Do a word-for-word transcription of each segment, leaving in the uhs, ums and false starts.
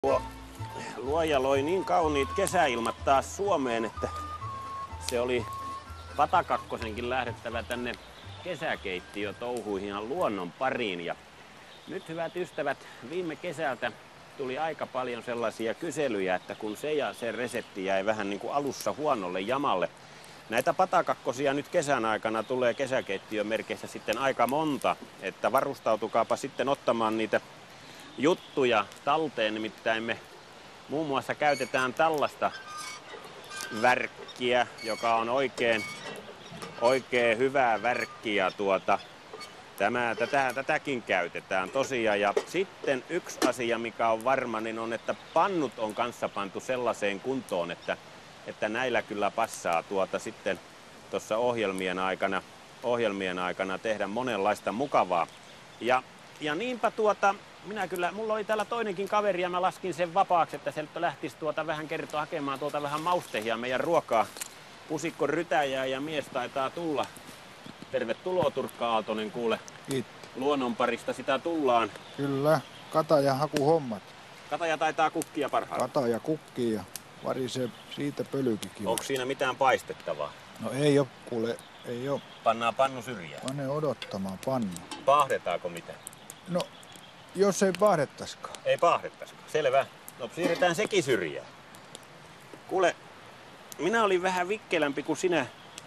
Tuo luoja loi niin kauniit kesäilmat taas Suomeen, että se oli Patakakkosenkin lähdettävä tänne kesäkeittiötouhuihin ihan luonnon pariin. Ja nyt, hyvät ystävät, viime kesältä tuli aika paljon sellaisia kyselyjä, että kun se ja se resepti jäi vähän niin kuin alussa huonolle jamalle. Näitä patakakkosia nyt kesän aikana tulee kesäkeittiömerkeissä sitten aika monta, että varustautukaapa sitten ottamaan niitä juttuja talteen, nimittäin me muun muassa käytetään tällaista värkkiä, joka on oikein, oikein hyvää värkkiä. Tuota, tämä, tätä, tätäkin käytetään tosiaan. Ja sitten yksi asia, mikä on varma, niin on, että pannut on kanssa pantu sellaiseen kuntoon, että, että näillä kyllä passaa tuota sitten tuossa ohjelmien aikana, ohjelmien aikana tehdä monenlaista mukavaa. Ja, ja niinpä tuota, minä kyllä, mulla oli täällä toinenkin kaveri ja mä laskin sen vapaaksi, että se lähtisi tuota vähän kertoa hakemaan tuolta vähän maustehia meidän ruokaa. Pusikko rytäjää ja mies taitaa tulla. Tervetuloa Turkka Aaltonen, kuule. Kiitos. Luonnonparista sitä tullaan. Kyllä, kataja hakuhommat. Kataja taitaa kukkia parhaillaan. Kataja kukkii ja varisee siitä pölykikin. Onko siinä mitään paistettavaa? No ei oo, kuule, ei oo. Pannaan pannu syrjään. Pane odottamaan pannu. Paahdetaanko mitä? No, jos ei paahdettaisikaan. Ei paahdettaisikaan, selvä. No siirretään sekin syrjään. Kuule, minä olin vähän vikkelämpi kuin sinä.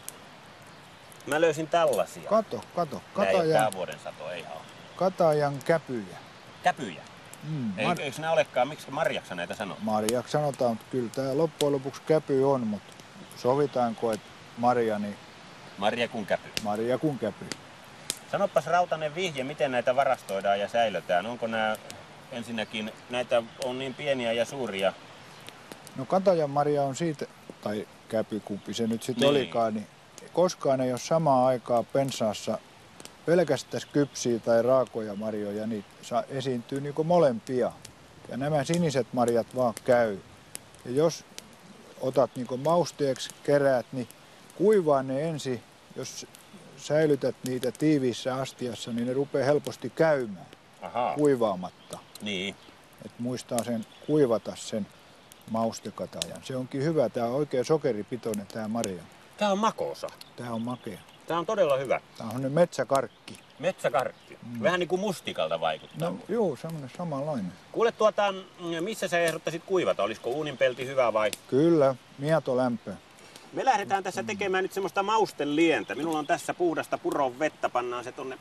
Mä löysin tällaisia. Kato, kato. Nää ei ole Katajan, tää vuoden sato, ei ole. katajan käpyjä. Käpyjä. Mm, Ei, mar- eikö nää olekaan, miksi marjaksa näitä sanoo? marjaksi sanotaan, mutta kyllä tää loppujen lopuksi käpy on, mutta sovitaanko, että marja, niin Marja kun käpy. marja kun käpy. Sanoppas Rautanen vihje, miten näitä varastoidaan ja säilötään. Onko nämä ensinnäkin, näitä on niin pieniä ja suuria? No katajan marja on siitä, tai käpykumpi se nyt sitten Niin. olikaan, niin koskaan ei ole samaan aikaan pensaassa pelkästään kypsiä tai raakoja marjoja, niin saa esiintyy niin kuin molempia. Ja nämä siniset marjat vaan käy. Ja jos otat niin kuin mausteeksi, keräät, niin kuivaa ne ensin, jos säilytät niitä tiiviissä astiassa, niin ne rupeaa helposti käymään Ahaa. kuivaamatta. Niin. Et muistaa sen kuivata sen maustekatajan. Se onkin hyvä. Tämä on oikein sokeripitoinen tämä marja. Tää on makosa. Tämä on makea. Tää on todella hyvä. Tämä on metsäkarkki. Metsäkarkki. Mm. Vähän niin kuin mustikalta vaikuttaa. No joo, semmoinen samanlainen. Kuule tuota, missä sä ehdottaisit kuivata? Olisiko uuninpelti hyvä vai? Kyllä, mieto lämpö. Me lähdetään tässä tekemään nyt semmoista maustelientä. Minulla on tässä puhdasta puron vettä. Pannaan se tonne,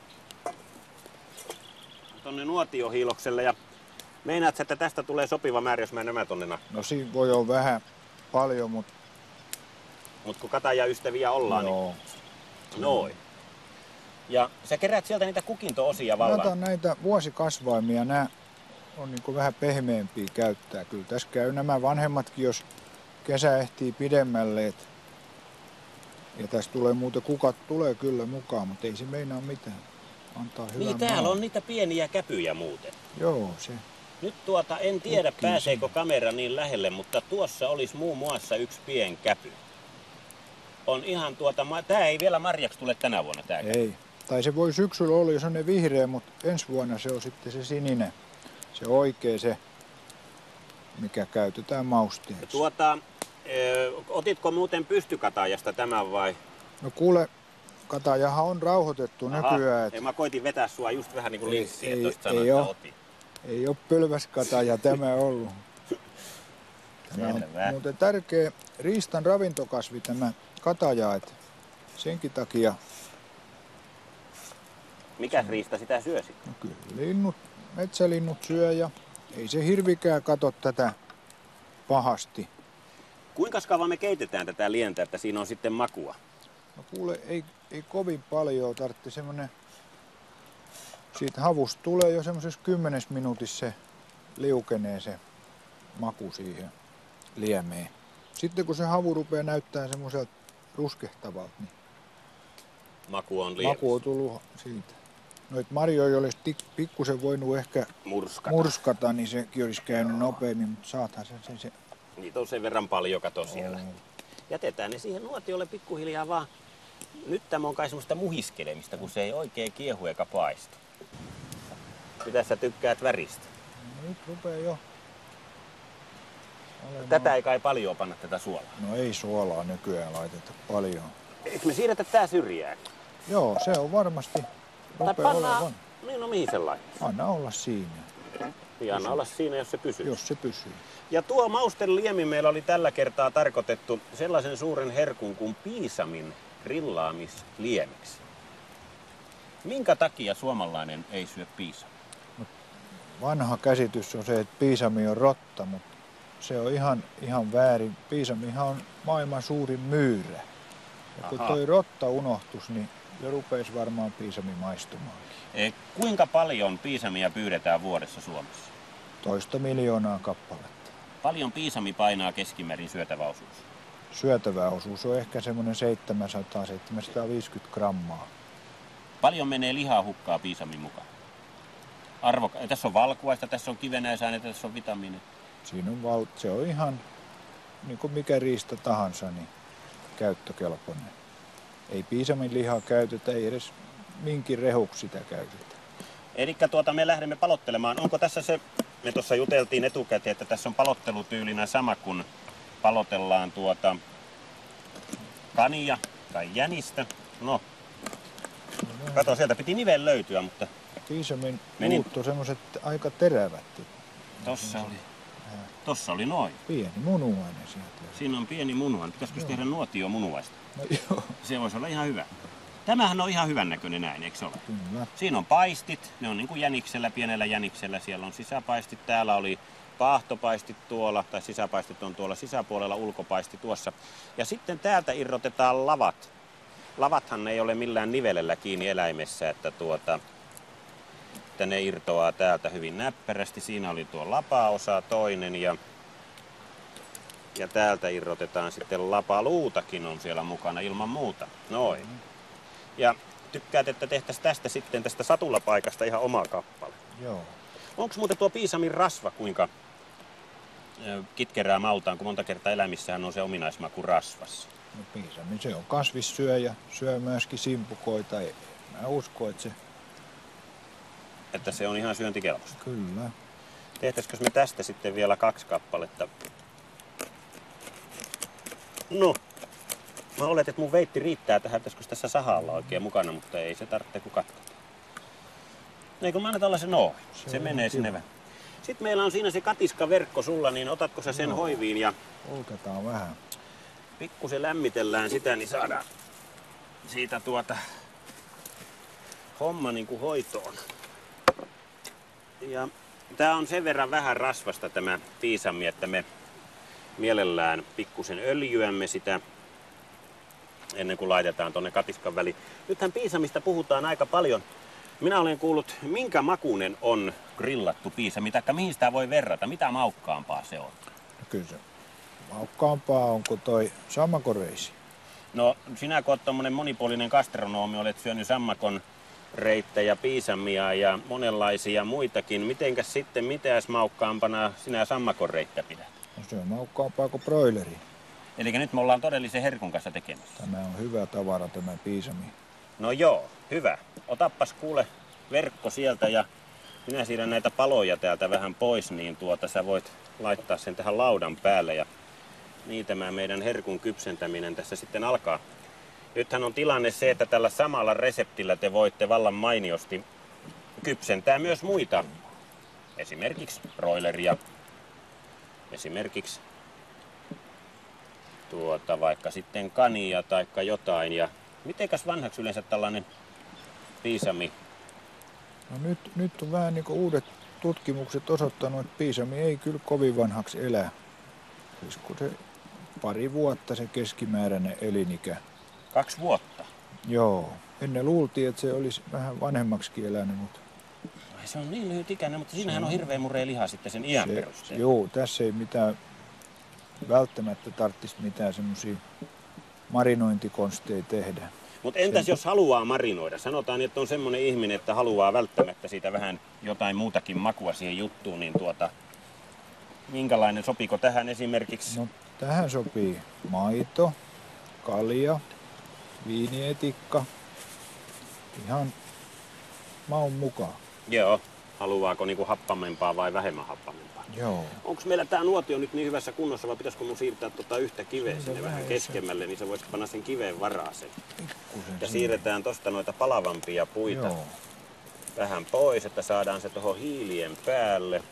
tonne nuotiohiilokselle. Ja meinaat, että tästä tulee sopiva määrä, jos mä nämä tonne nakkaan? No siinä voi olla vähän paljon, mutta Mut kun katajaystäviä ollaan, joo. niin noin. Ja sä kerät sieltä niitä kukinto-osia Mä vallan. otan näitä vuosikasvaimia. Nämä on niin kuin vähän pehmeämpiä käyttää. Kyllä tässä käy nämä vanhemmatkin, jos kesä ehtii pidemmälle. Et ja tässä tulee muuten kukat tulee kyllä mukaan, mutta ei se meinaa mitään. Antaa hyvän Niin täällä maun. on niitä pieniä käpyjä muuten. Joo, se. Nyt tuota, en tiedä Kukkii pääseekö kamera niin lähelle, mutta tuossa olisi muun muassa yksi pien käpy. On ihan tuota, ma- tää ei vielä marjaksi tule tänä vuonna tää käpy. Ei. Tai se voi syksyllä olla jo sellainen vihreä, mutta ensi vuonna se on sitten se sininen. Se oikea se, mikä käytetään mausteeksi. Tuota, ö, otitko muuten pystykatajasta tämän vai? No kuule, katajahan on rauhoitettu Aha, nykyään. ei, Et mä koitin vetää sua just vähän niin kuin Ei- linssiin, ei- että tosta ei sanoin, että oo. otin. ei ole pölväskataja tämä ollut. Tämä on Selvä. muuten tärkeä riistan ravintokasvi tämä kataja. Et senkin takia Mikäs riista sitä syösi? no kyllä linnut, metsälinnut syö ja ei se hirvikään kato tätä pahasti. Kuinka kauan me keitetään tätä lientä, että siinä on sitten makua? No kuule, ei, ei kovin paljon tarvitse semmonen, siitä havusta tulee jo semmoisessa kymmenes minuutissa se liukenee se maku siihen liemeen. Sitten kun se havu rupeaa näyttää semmoiselta ruskehtavalta, niin Maku on liemessä. maku on tullut siitä. Noit marjoja olisi tik- pikkusen voinut ehkä Murskata. murskata, niin sekin olisi käynyt nopeammin, mutta saathan se, se, se Niitä on sen verran paljon, kato siellä. on. Jätetään ne siihen nuotiolle pikkuhiljaa vaan. Nyt tämä on kai semmoista muhiskelemista, kun se ei oikein kiehu eikä paistu. Mitä sä tykkäät väristä? No nyt rupeaa jo olemaan. Tätä ei kai paljon panna tätä suolaa. No ei suolaa nykyään laiteta paljon. Eikö me siirretä tää syrjään? Joo, se on varmasti Tai rupeaa pannaan... olevan. Niin, no mihin sellainen? Anna olla siinä, Ja anna olla siinä, jos se pysyy. jos se pysyy. Ja tuo mausten liemi meillä oli tällä kertaa tarkoitettu sellaisen suuren herkun kuin piisamin grillaamisliemiksi. Minkä takia suomalainen ei syö piisamia? Vanha käsitys on se, että piisami on rotta, mutta se on ihan, ihan väärin. Piisamihan on maailman suurin myyrä. Ja kun Aha. toi rotta unohtus, niin se rupeisi varmaan piisami maistumaankin. E, kuinka paljon piisamia pyydetään vuodessa Suomessa? Toista miljoonaa kappaletta. Paljon piisami painaa keskimäärin syötävä osuus? Syötävä osuus on ehkä semmoinen seitsemänsataa seitsemänsataaviisikymmentä grammaa. Paljon menee lihaa hukkaa piisamin mukaan? Arvo, tässä on valkuaista, tässä on kivenäisaineita, tässä on vitamiineja. Siinä on val- se on ihan niin kuin mikä riista tahansa, niin käyttökelpoinen. Ei piisamin lihaa käytetä, ei edes minkin rehuksi sitä käytetä. Eli tuota, me lähdemme palottelemaan. Onko tässä se, me tuossa juteltiin etukäteen, että tässä on palottelutyylinä sama kuin palotellaan tuota kania tai jänistä. No, kato, sieltä piti nivel löytyä, mutta Piisamin Meni- luut on semmoiset aika terävät. tossa oli, tossa oli noin. Pieni munuainen sieltä. Siinä on pieni munuan. Pitäisikö Joo. tehdä nuotio munuaista? No joo, Se voisi olla ihan hyvä. Tämähän on ihan hyvän näköinen näin, eikö se ole? kyllä. Siinä on paistit, ne on niin kuin jäniksellä, pienellä jäniksellä. Siellä on sisäpaistit, täällä oli paahtopaistit tuolla, tai sisäpaistit on tuolla sisäpuolella, ulkopaisti tuossa. Ja sitten täältä irrotetaan lavat. Lavathan ei ole millään nivelellä kiinni eläimessä, että, tuota, että ne irtoaa täältä hyvin näppärästi. Siinä oli tuo lapaosa toinen ja, ja täältä irrotetaan sitten lapaluutakin on siellä mukana ilman muuta. Noin. Ja tykkäät, että tehtäisiin tästä sitten tästä satulapaikasta ihan oma kappale. Joo. Onko muuten tuo piisamin rasva kuinka ö, kitkerää mautaan, kun monta kertaa elämissähän on se ominaismaku rasvassa? No piisami, se on kasvissyöjä, syö myöskin simpukoita. Ei- Mä uskon, että se Että se on ihan syöntikelpoista. kyllä. Tehtäisikö me tästä sitten vielä kaksi kappaletta? No, mä oletin, että mun veitti riittää tähän, pitäisikö tässä sahalla oikein mukana, mutta ei se tarvitse kun katkata. Eikö mä anna tällaisen noin? Se, Se se on menee kiva. sinne vähän. Sitten meillä on siinä se katiskaverkko sulla, niin otatko sä sen Joo. hoiviin ja Poltetaan vähän. pikkusen lämmitellään sitä, niin saadaan siitä tuota homma niin kuin hoitoon. Ja tää on sen verran vähän rasvasta tämä piisami, että me mielellään pikkusen öljyämme sitä ennen kuin laitetaan tonne katiskan väliin. Nythän piisamista puhutaan aika paljon. Minä olen kuullut, minkä makuinen on grillattu piisami, taikka mihin sitä voi verrata, mitä maukkaampaa se on. No kyllä se maukkaampaa onko toi sammakoreisi. No sinä kun olet tommonen monipuolinen gastronomi, olet syönyt sammakon reittejä, piisamia ja monenlaisia muitakin. Mitenkäs sitten, mitäs maukkaampana sinä sammakon reittä pidät? No se on maukkaampaa kuin broileri. Eli nyt me ollaan todellisen herkun kanssa tekemässä. Tämä on hyvä tavara tämä piisami. No joo, hyvä. Otappas kuule verkko sieltä ja minä siirrän näitä paloja täältä vähän pois, niin tuota sä voit laittaa sen tähän laudan päälle ja niin tämä meidän herkun kypsentäminen tässä sitten alkaa. Nythän on tilanne se, että tällä samalla reseptillä te voitte vallan mainiosti kypsentää myös muita. Esimerkiksi broileria, esimerkiksi tuota, vaikka sitten kania tai jotain. Ja mitenkäs vanhaksi yleensä tällainen piisami? No nyt, nyt on vähän niin kuin uudet tutkimukset osoittanut, että piisami ei kyllä kovin vanhaksi elä. Siis kun se pari vuotta se keskimääräinen elinikä. Kaksi vuotta. Joo. Ennen luultiin, että se olisi vähän vanhemmaksikin elänyt, mutta Ai, se on niin lyhyt ikäinen, mutta siinähän on hirveän murea liha sitten sen iän se, perusteella. joo, tässä ei mitään välttämättä tarvitsisi mitään semmoisia marinointikonsteja tehdä. Mutta entäs Sen- jos haluaa marinoida? Sanotaan, että on semmoinen ihminen, että haluaa välttämättä siitä vähän jotain muutakin makua siihen juttuun, niin tuota, minkälainen, sopiiko tähän esimerkiksi? No, tähän sopii maito, kalja, viinietikka, ihan maun mukaan. Joo. Haluaako niinku happamempaa vai vähemmän happamempaa? Joo. Onko meillä tää nuotio nyt niin hyvässä kunnossa vai pitäisikö mun siirtää tota yhtä kiveä Siitä sinne vähän vähän keskemmälle, niin sä voisit panna sen kiveen varaan sen. Pikkusen Ja sinne. siirretään tosta noita palavampia puita Joo. vähän pois, että saadaan se tuohon hiilien päälle.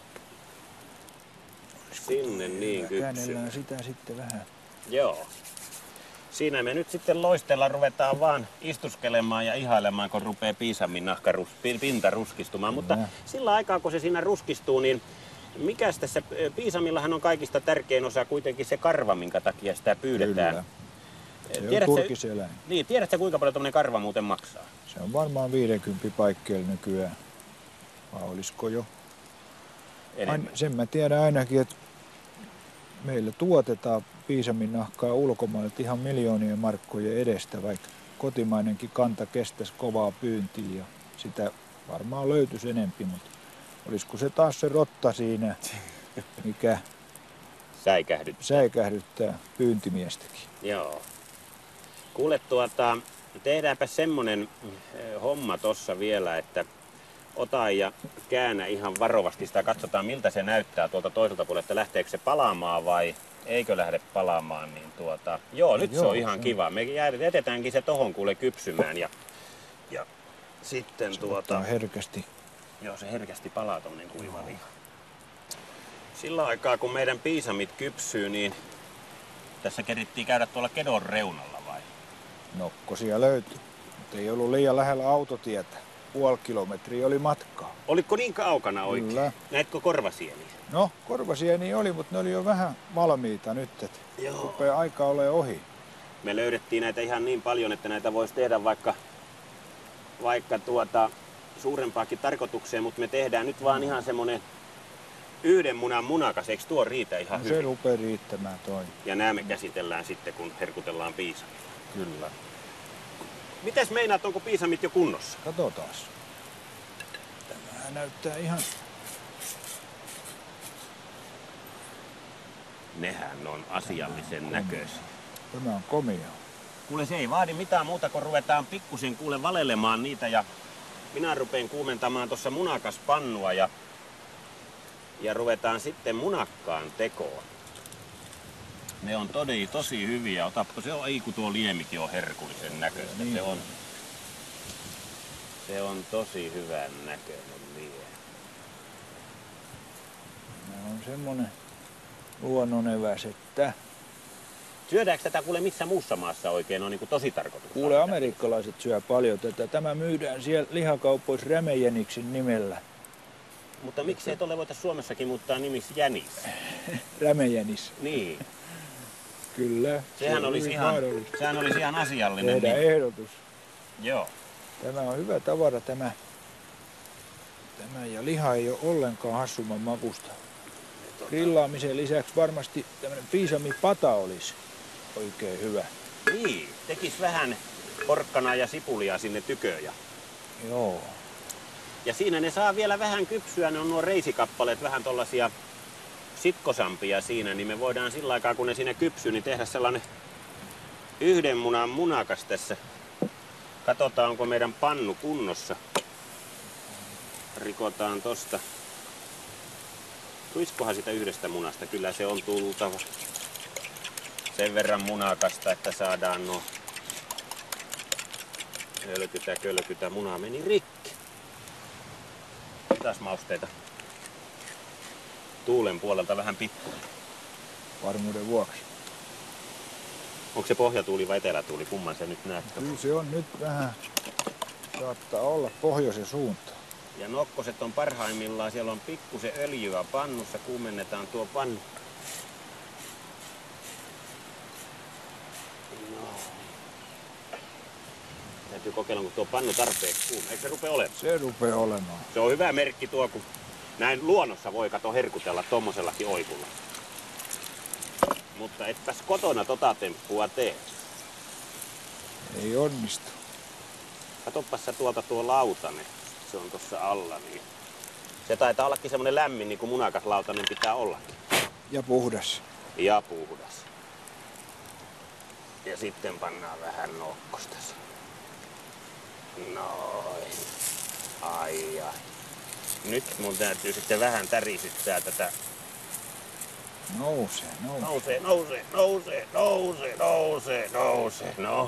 Sinne niin kypsy. Käännellään sitä sitten vähän. Joo. Siinä me nyt sitten loistella ruvetaan vaan istuskelemaan ja ihailemaan, kun rupeaa piisamin nahka rus, pinta ruskistumaan. Mutta Kyllä. sillä aikaa, kun se siinä ruskistuu, niin mikäs tässä, piisamillahan on kaikista tärkein osa kuitenkin se karva, minkä takia sitä pyydetään. Kyllä. Se on Tiedätkö, turkiseläin. niin, tiedätkö kuinka paljon tuommoinen karva muuten maksaa? Se on varmaan viisikymmentä paikkeilla nykyään. Vai olisiko jo? Enemmän. Ain, sen mä tiedän ainakin, että meillä tuotetaan piisamin nahkaa ulkomailta ihan miljoonien markkojen edestä, vaikka kotimainenkin kanta kestäisi kovaa pyyntiä ja sitä varmaan löytyisi enempi, mutta olisiko se taas se rotta siinä, mikä Säikähdyt. säikähdyttää pyyntimiestäkin. Joo. Kuule tuota, tehdäänpä semmonen eh, homma tossa vielä, että ota ja käännä ihan varovasti sitä, katsotaan miltä se näyttää tuolta toiselta puolelta, että lähteekö se palaamaan vai eikö lähde palaamaan, niin tuota, joo, nyt joo, se on ihan se kiva. Me jätetäänkin se tohon kuule kypsymään ja, ja sitten Se tuota, herkästi. joo, se herkästi palaa tommonen kuiva liha. Sillä aikaa kun meidän piisamit kypsyy, niin tässä kerittiin käydä tuolla kedon reunalla vai? Nokkosia löytyi, mutta ei ollut liian lähellä autotietä. Puoli kilometriä oli matkaa. Oliko niin kaukana oikein? Kyllä. Näitkö korvasieniä? No, korvasieni oli, mutta ne oli jo vähän valmiita nyt, että Joo. rupeaa aika olemaan ohi. Me löydettiin näitä ihan niin paljon, että näitä voisi tehdä vaikka, vaikka tuota, suurempaakin tarkoitukseen, mutta me tehdään nyt vaan ihan semmonen yhden munan munakas. Eikö tuo riitä ihan No, hyvin? se rupeaa riittämään toi. Ja nämä me käsitellään sitten, kun herkutellaan piisamia. Kyllä. Mites meinaat, onko piisamit jo kunnossa? Katsotaas. Tämähän näyttää ihan... Nehän on asiallisen näköisiä. Tämä on komea. Kuule, se ei vaadi mitään muuta, kun ruvetaan pikkusen kuule valelemaan niitä ja minä rupean kuumentamaan tuossa munakaspannua ja, ja ruvetaan sitten munakkaan tekoon. Ne on todella tosi hyviä. Otappa, se on, ei kun tuo liemikin on herkullisen näköistä. Niin. Se on, se on tosi hyvän näköinen liemi. Nämä on semmonen luonnoneväs, että... Syödäänkö tätä kuule missä muussa maassa oikein on niin kuin tosi tarkoitus? Kuule, amerikkalaiset syö paljon tätä. Tämä myydään siellä lihakaupoissa rämejeniksin nimellä. Mutta miksei tuolle voitaisiin Suomessakin muuttaa nimiksi jänis? Rämejänis. Niin. Kyllä. Sehän se olisi, hyvin ihan, mahdollista. sehän olisi ihan asiallinen. Tehdään nimi. ehdotus. Joo. Tämä on hyvä tavara tämä. Tämä ja liha ei ole ollenkaan hassumman makusta. Grillaamisen lisäksi varmasti tämmöinen piisamipata olisi oikein hyvä. Niin, tekis vähän porkkanaa ja sipulia sinne tyköön. Ja, Joo. ja siinä ne saa vielä vähän kypsyä, ne on nuo reisikappaleet vähän tollasia sitkosampia siinä, niin me voidaan sillä aikaa kun ne siinä kypsyy, niin tehdä sellainen yhden munan munakas tässä. Katsotaan onko meidän pannu kunnossa. Rikotaan tosta. Tuiskohan sitä yhdestä munasta? Kyllä se on tultava. Sen verran munakasta, että saadaan nuo hölkytä, kölkytä. Muna meni rikki. Mitäs mausteita? Tuulen puolelta vähän pitkuun. Varmuuden vuoksi. Onko se pohjatuuli vai etelätuuli? Kumman se nyt näyttää? Kyllä se on nyt vähän, saattaa olla pohjoisen suuntaan. Ja nokkoset on parhaimmillaan. Siellä on pikkusen öljyä pannussa. Kuumennetaan tuo pannu. No. Täytyy kokeilla, kun tuo pannu tarpeeksi kuuma. Eikö se rupea olemaan? Se rupeaa olemaan. Se on hyvä merkki tuo, kun näin luonnossa voi kato herkutella tommosellakin oikulla. Mutta etpäs kotona tota temppua tee. Ei onnistu. Katoppas sä tuolta tuo lautanen. Se on tuossa alla. Niin se taitaa ollakin semmonen lämmin, niin kuin munakas lautanen pitää ollakin. Ja puhdas. Ja puhdas. Ja sitten pannaan vähän nokkosta. Noin. Ai ai. Nyt mun täytyy sitten vähän tärisyttää tätä. Nousee, nousee. Nousee, nousee, nousee, nousee, nousee, nousee. No.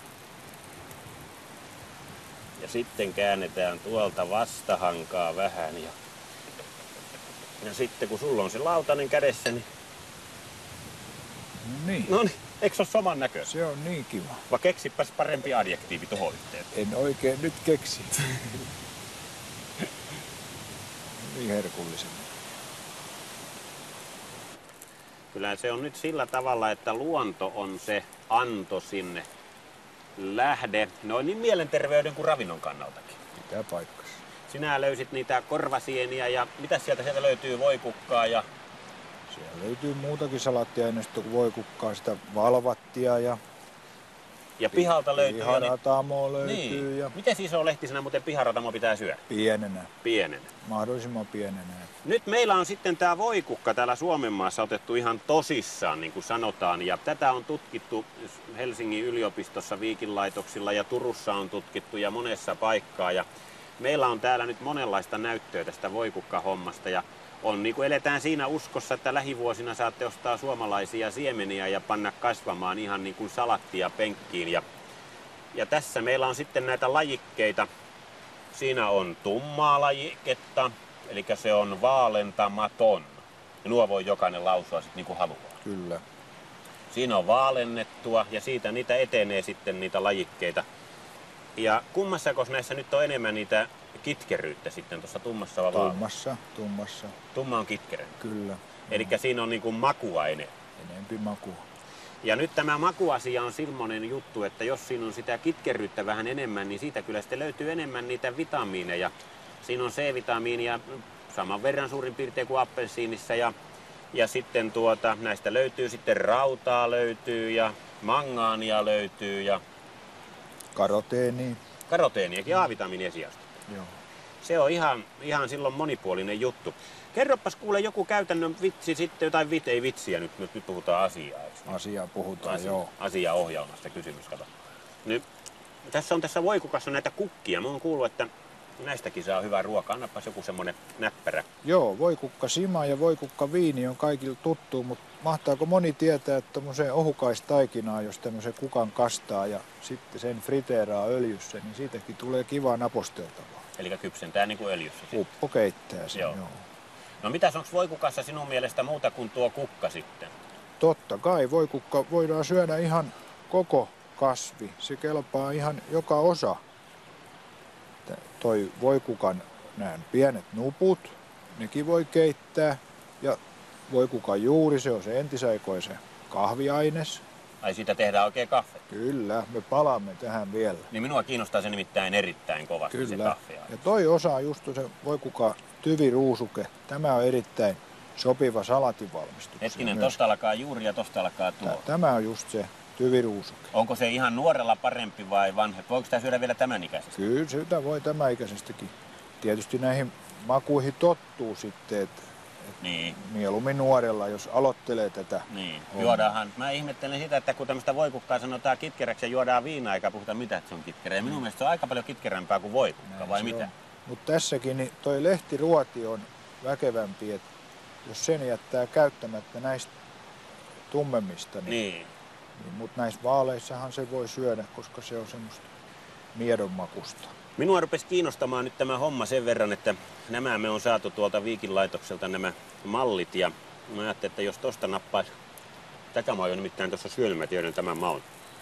Ja sitten käännetään tuolta vastahankaa vähän. Ja, ja sitten kun sulla on se lautanen kädessä, niin... No niin. No niin, eikö se ole saman näköinen? Se on niin kiva. Vai keksipäs parempi adjektiivi tuohon yhteyteen. En oikein nyt keksi. Niin herkullisen. Kyllä se on nyt sillä tavalla, että luonto on se anto sinne lähde, noin niin mielenterveyden kuin ravinnon kannaltakin. Pitää paikkansa. Sinä löysit niitä korvasieniä ja mitä sieltä sieltä löytyy, voikukkaa ja... Siellä löytyy muutakin salaattiaineista kuin voikukkaa, sitä valvattia ja... Ja pihalta löytyy... Piharatamoa löytyy niin. ja... Miten iso lehtisenä muuten piharatamo pitää syödä? Pienenä. Pienenä. Mahdollisimman pienenä. Nyt meillä on sitten tämä voikukka täällä Suomenmaassa otettu ihan tosissaan, niin kuin sanotaan. Ja tätä on tutkittu Helsingin yliopistossa Viikin-laitoksilla ja Turussa on tutkittu ja monessa paikkaa. Ja meillä on täällä nyt monenlaista näyttöä tästä voikukkahommasta. Ja on, niin kuin eletään siinä uskossa, että lähivuosina saatte ostaa suomalaisia siemeniä ja panna kasvamaan ihan niin kuin salattia penkkiin. Ja, ja tässä meillä on sitten näitä lajikkeita. Siinä on tummaa lajiketta, eli se on vaalentamaton. Ja nuo voi jokainen lausua sitten niin kuin haluaa. Kyllä. Siinä on vaalennettua ja siitä niitä etenee sitten niitä lajikkeita. Ja kummassako näissä nyt on enemmän niitä kitkeryyttä sitten tuossa tummassa vai vaaleassa? Tummassa, tummassa. Tumma on kitkerä. Kyllä. Eli siinä on niin kuin makuaine. Enempi makua. Ja nyt tämä makuasia on semmoinen juttu, että jos siinä on sitä kitkeryyttä vähän enemmän, niin siitä kyllä sitten löytyy enemmän niitä vitamiineja. Siinä on C-vitamiinia saman verran suurin piirtein kuin appelsiinissa ja, ja sitten tuota, näistä löytyy sitten rautaa löytyy ja mangaania löytyy ja Karoteeni. karoteeniakin A-vitamiinien sijasta. Joo. Se on ihan, ihan silloin monipuolinen juttu. Kerropas kuule joku käytännön vitsi sitten, jotain vit, ei vitsiä nyt, nyt, nyt puhutaan asiaa. Asiaa puhutaan, Asia, joo. Asiaohjelmasta kysymys, kato. Nyt, tässä on tässä voikukassa näitä kukkia. Mä oon kuullut, että näistäkin saa hyvää ruokaa. Annapas joku semmonen näppärä. Joo, voikukka sima ja voikukka viini on kaikille tuttu, mutta mahtaako moni tietää, että tämmöiseen ohukaistaikinaan, jos tämmöisen kukan kastaa ja sitten sen friteeraa öljyssä, niin siitäkin tulee kivaa naposteltavaa. Eli kypsentää niin kuin öljyssä. Uppo keittää sen, joo. joo. No mitäs onko voikukassa sinun mielestä muuta kuin tuo kukka sitten? Totta kai, voikukka voidaan syödä ihan koko kasvi. Se kelpaa ihan joka osa. Toi voikukan nämä pienet nuput, nekin voi keittää. Ja voikukan juuri, se on se entisaikoisen kahviaines. Ai siitä tehdään oikein kahve? Kyllä, me palaamme tähän vielä. Niin minua kiinnostaa se nimittäin erittäin kovasti. Kyllä. Se kahviaines. Ja toi osa on just se voikukan tyviruusuke. Tämä on erittäin sopiva salatinvalmistukseen. Hetkinen, tosta alkaa juuri ja tosta alkaa tuo. Tämä on just se tyviruusuke. Onko se ihan nuorella parempi vai vanhempi? Voiko sitä syödä vielä tämän ikäisesti? Kyllä, sitä voi tämän ikäisestäkin. Tietysti näihin makuihin tottuu sitten, että niin. Mieluummin nuorella, jos aloittelee tätä. Niin, juodaanhan. Mä ihmettelen sitä, että kun tämmöistä voikukkaa sanotaan kitkeräksi ja juodaan viinaa eikä puhuta mitä, että se on kitkerä. Ja minun mielestä se on aika paljon kitkerämpää kuin voikukka, Näin vai se mitä? Mutta tässäkin niin toi lehtiruoti on väkevämpi, että jos sen jättää käyttämättä näistä tummemmista, niin, Niin. niin mutta näissä vaaleissahan se voi syödä, koska se on semmoista miedonmakusta. Minua rupesi kiinnostamaan nyt tämä homma sen verran, että nämä me on saatu tuolta Viikin-laitokselta nämä mallit ja mä ajattelin, että jos tosta nappaisi, tätä mä oon nimittäin tuossa syönyt, mä tiedän tämän maun.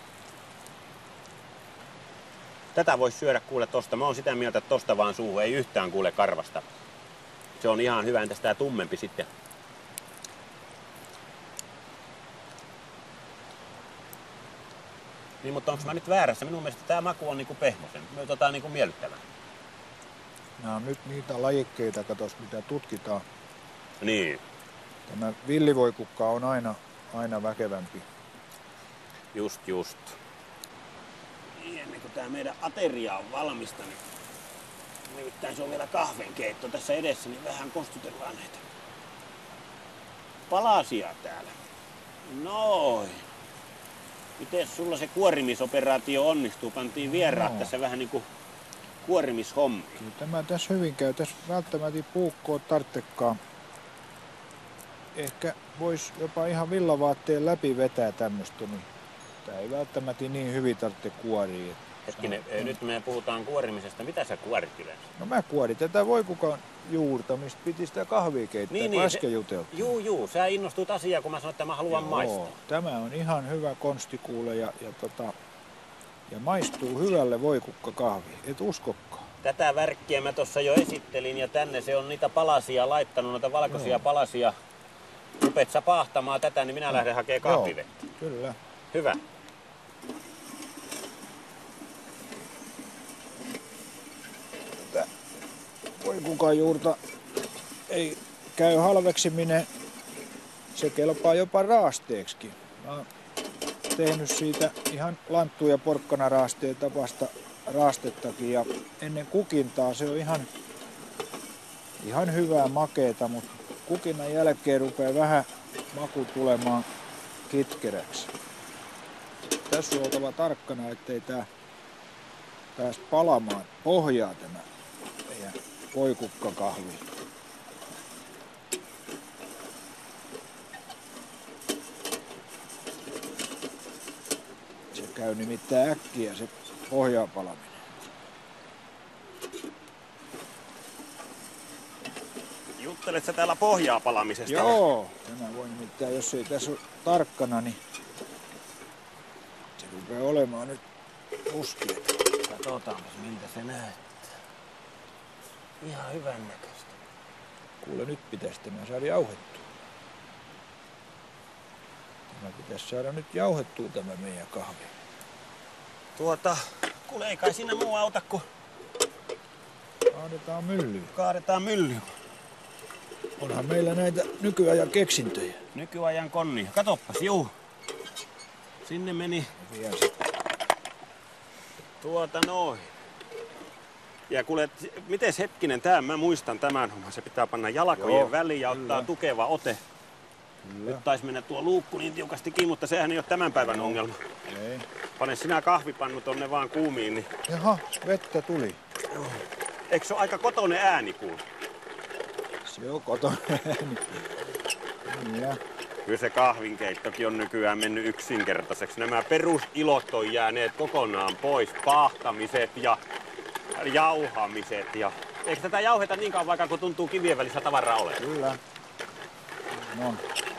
Tätä voisi syödä kuule tosta, mä oon sitä mieltä, että tosta vaan suuhun, ei yhtään kuule karvasta. Se on ihan hyvä, entäs tää tummempi sitten. Niin, mutta onko mä nyt väärässä? Minun mielestä tämä maku on niinku pehmosen, tota niinku miellyttävä. Nämä on nyt niitä lajikkeita, katos mitä tutkitaan. Niin. Tämä villivoikukka on aina, aina väkevämpi. Just, just. Niin, ennen kuin tämä meidän ateria on valmista, niin nimittäin se on vielä kahvenkeitto tässä edessä, niin vähän kostutellaan näitä palasia täällä. Noin. Miten sulla se kuorimisoperaatio onnistuu? Pantiin vieraat no. tässä vähän niin kuin kuorimishommi. Kyllä tämä tässä hyvin käy. Tässä välttämättä puukkoa tarttekaan. Ehkä voisi jopa ihan villavaatteen läpi vetää tämmöistä, niin tämä ei välttämättä niin hyvin tarvitse kuoria. Hetkinen, Saa, nyt me puhutaan kuorimisesta. Mitä sä kuorit yleensä? No mä kuorin tätä voikukan juurta, mistä piti sitä kahvia keittää, niin, niin, äsken juteltiin. Juu, juu, sä innostut asiaa, kun mä sanoin, että mä haluan Joo, maistaa. Tämä on ihan hyvä konsti kuule ja, ja, tota, ja maistuu hyvälle voikukkakahvi, et uskokaan. Tätä värkkiä mä tuossa jo esittelin ja tänne se on niitä palasia laittanut, noita valkoisia Joo. palasia. Rupet sä pahtamaan tätä, niin minä no. lähden hakemaan kahvivettä. Joo, kyllä. Hyvä. Tätä voikukan juurta ei käy halveksiminen. Se kelpaa jopa raasteeksikin. Mä oon tehnyt siitä ihan lanttu- ja porkkanaraasteen tapasta raastettakin ja ennen kukintaa se on ihan, ihan hyvää makeeta, mutta kukinnan jälkeen rupeaa vähän maku tulemaan kitkeräksi. Tässä on oltava tarkkana, ettei tää pääs palamaan pohjaa tämä meidän voikukkakahvi. Se käy nimittäin äkkiä se pohjaa palaminen. Juttelet sä täällä pohjaa palamisesta? Joo, tämä voi nimittäin, jos ei tässä ole tarkkana, niin se rupeaa olemaan nyt muskia. Katsotaan, miltä se näyttää. Ihan hyvän näköistä. Kuule, nyt pitäisi tämä saada jauhettua. Tämä pitäisi saada nyt jauhettua tämä meidän kahvi. Tuota, kuule, ei kai siinä muu auta, kun kaadetaan myllyyn. Kaadetaan myllyyn. Onhan meillä näitä nykyajan keksintöjä. Nykyajan konnia. Katoppas, juu. Sinne meni. Tuota noin. Ja kuule, mites hetkinen tää, mä muistan tämän homman. Se pitää panna jalkojen Joo, väliin ja ottaa kyllä. tukeva ote. Kyllä. Nyt taisi mennä tuo luukku niin tiukasti kiinni, mutta sehän ei ole tämän päivän Joo. ongelma. Ei. Pane sinä kahvipannu tonne vaan kuumiin. Niin... Jaha, vettä tuli. Joo. Eikö se ole aika kotoinen ääni kuulu? Se on kotoinen ääni. Ja. Kyllä se kahvinkeittokin on nykyään mennyt yksinkertaiseksi. Nämä perusilot on jääneet kokonaan pois. Pahtamiset ja jauhamiset. Ja... Eikö tätä jauheta niin kauan vaikka kun tuntuu kivien välissä tavaraa olevan? Kyllä. No.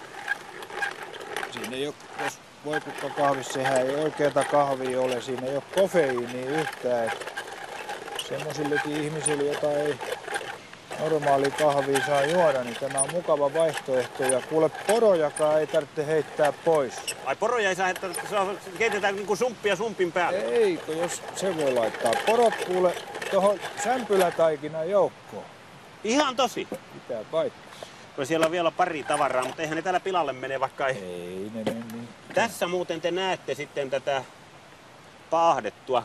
Siinä ei ole, jos voikukkakahvissa, sehän ei oikeata kahvia ole. Siinä ei ole kofeiiniä yhtään. Semmoisillekin ihmisille, jota ei normaali kahvia saa juoda, niin tämä on mukava vaihtoehto. Ja kuule, porojakaan ei tarvitse heittää pois. Ai poroja ei saa heittää, se on, keitetään niin kuin sumppia sumpin päälle? Ei, kun jos se voi laittaa. Porot kuule tuohon sämpylätaikinan joukkoon. Ihan tosi? Pitää paikkaa. Siellä on vielä pari tavaraa, mutta eihän ne täällä pilalle mene vaikka ei. Ei ne mene niin. Tässä muuten te näette sitten tätä paahdettua,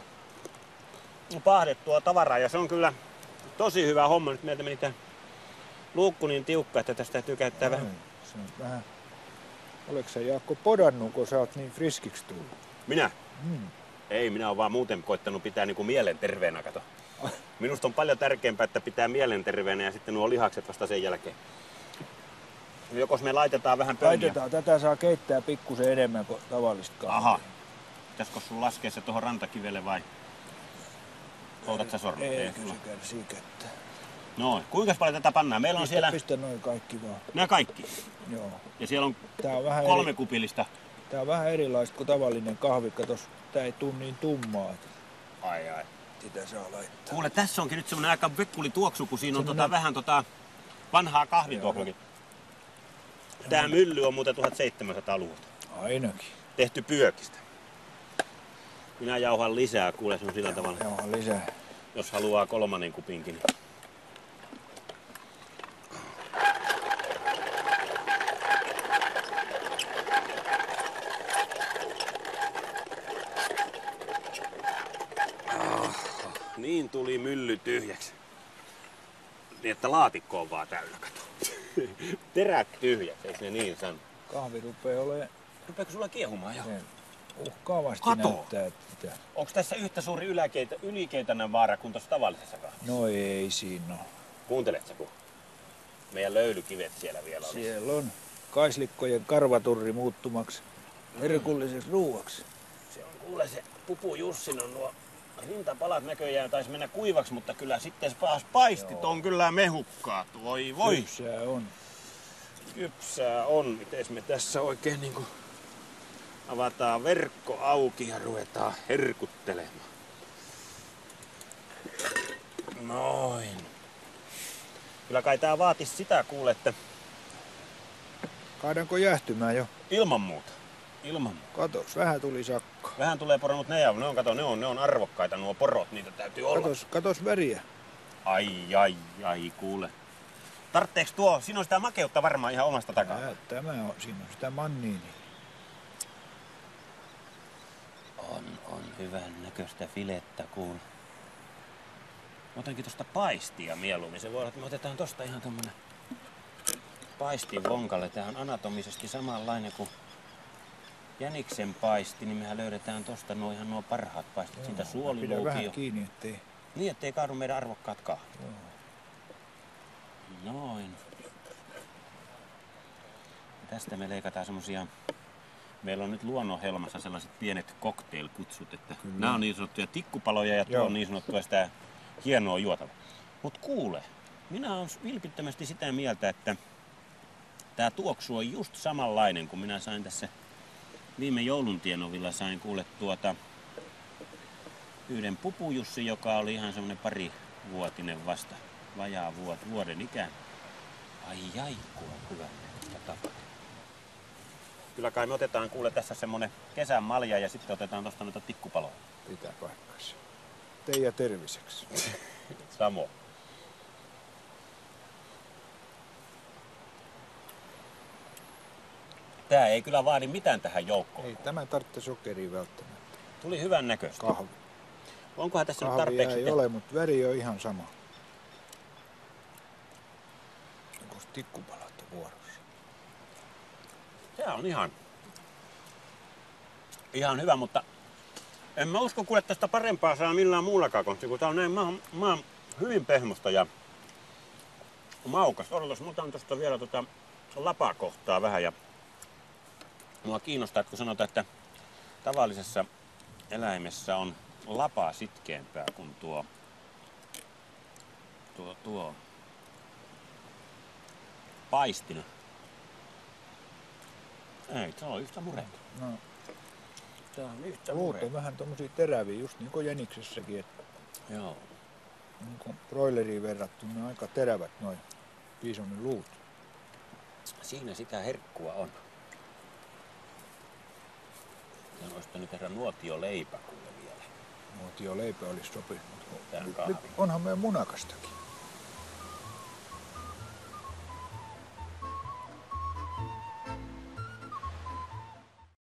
paahdettua tavaraa ja se on kyllä tosi hyvä homma. Nyt meiltä meni tää luukku niin tiukka, että tästä täytyy käyttää Ai, vähän. Se on vähän. Oletko sä Jaakko podannut, kun sä oot niin friskiksi tullut? Minä? Hmm. Ei, minä oon vaan muuten koittanut pitää niinku mielen terveenä, kato. Minusta on paljon tärkeämpää, että pitää mielen terveenä ja sitten nuo lihakset vasta sen jälkeen. Jokos me laitetaan vähän pönniä. Laitetaan, tätä saa keittää pikkusen enemmän kuin tavallista kahvia. Aha. Pitäisikö sun laskea se tuohon rantakivelle vai poltat sä sormet? Ei, kyllä se kärsii kättä. No, kuinka paljon tätä pannaan? Meillä on pistä, siellä... Pistä noin kaikki vaan. Nämä kaikki? Joo. Ja siellä on, tää on vähän kolme eri... kupillista. Tää on vähän erilaista kuin tavallinen kahvi. Katos, tää ei tuu niin tummaa. Ai ai. Sitä saa laittaa. Kuule, tässä onkin nyt semmonen aika vekkuli tuoksu, kun siinä on semmonen... tota, vähän tota vanhaa kahvintuoksuakin. Tää mylly on muuten tuhatseitsemänsataaluvulta. Ainakin. Tehty pyökistä. Minä jauhan lisää, kuule, se on sillä tavalla. Jauhan lisää. Jos haluaa kolmannen kupinkin. Niin... Oh, niin tuli mylly tyhjäksi. Niin, että laatikko on vaan täynnä, kato. Terät tyhjät, eikö ne niin sano? Kahvi rupee olemaan... Rupeeko sulla kiehumaan jo? Uhkaavasti Kato. näyttää, että... Onko tässä yhtä suuri yläkeitä, ylikeitainen vaara kuin tuossa tavallisessa kahvissa? No ei siinä ole. Kuunteletko, kun meidän löylykivet siellä vielä oli? Siellä on kaislikkojen karvaturri muuttumaksi herkulliseksi ruuaksi. Se on kuule se Pupu Jussin on nuo rintapalat näköjään taisi mennä kuivaksi, mutta kyllä sitten paas paistit Joo. on kyllä mehukkaat. Voi voi. Kypsää on. Kypsää on. Mites me tässä oikein niinku avataan verkko auki ja ruvetaan herkuttelemaan. Noin. Kyllä kai tää vaatisi sitä kuule, että... Kaadanko jäähtymään jo? Ilman muuta. Ilman muuta. Katos, vähän tuli sakkaa. Vähän tulee porot, mutta ne, ne on, kato, ne on, ne on arvokkaita nuo porot, niitä täytyy olla. Katos, katos väriä. Ai, ai, ai, kuule. Tartteeks tuo, siinä on sitä makeutta varmaan ihan omasta takaa. Tää, tämä on, siinä on sitä manniini. On, on hyvän näköistä filettä, kuule. Otankin tosta paistia mieluummin. Se voi olla, että me otetaan tosta ihan tommonen paistin vonkalle. Tää on anatomisesti samanlainen kuin jäniksen paisti, niin mehän löydetään tosta nuo ihan nuo parhaat paistit. Siitä suoliluukio. Pidä vähän kiinni, ettei... Niin, ettei kaadu meidän arvokkaat kahvit. Noin. Ja tästä me leikataan semmosia... Meillä on nyt luonnonhelmassa sellaiset pienet cocktail-kutsut, että Kyllä. nämä on niin sanottuja tikkupaloja ja tuo Joo. on niin sanottua sitä hienoa juotavaa. Mut kuule, minä olen vilpittömästi sitä mieltä, että tää tuoksu on just samanlainen kuin minä sain tässä viime jouluntiennovilla sain kuule tuota yhden Pupujussi, joka oli ihan semmonen parivuotinen vasta, vajaa vuot, vuoden ikään. Ai ai, kuule hyvä tapa. Kyllä kai me otetaan kuule tässä semmonen kesän malja ja sitten otetaan tosta noita tikkupaloja. Pitää paikkansa. Teija terviseksi. Samo. Tää ei kyllä vaadi mitään tähän joukkoon. Ei tämä tarvitse sokeria välttämättä. Tuli hyvän näköistä. Kahvi. Onkohan tässä Kahvia nyt tarpeeksi? ei te... ole, mutta väri on ihan sama. Onko tikkupalat vuorossa? Tää on ihan, ihan hyvä, mutta en mä usko kuule tästä parempaa saa millään muullakaan konsti, kun tää on näin maan, maan hyvin pehmosta ja maukas. Odotas, mä otan tosta vielä tota lapakohtaa vähän ja mua kiinnostaa, että kun sanotaan, että tavallisessa eläimessä on lapa sitkeämpää kuin tuo, tuo, tuo paistina. Ei, se on yhtä muretta. No. Tää on yhtä Luut muretta. on vähän tommosia teräviä, just niin kuin jäniksessäkin. Että Joo. niin kuin broileriin verrattuna ne on aika terävät noin piisonin luut. Siinä sitä herkkua on. Ja noista nyt herran nuotioleipä kuule vielä. Nuotioleipä olisi sopinut. Tän kahvi. Onhan meidän munakastakin.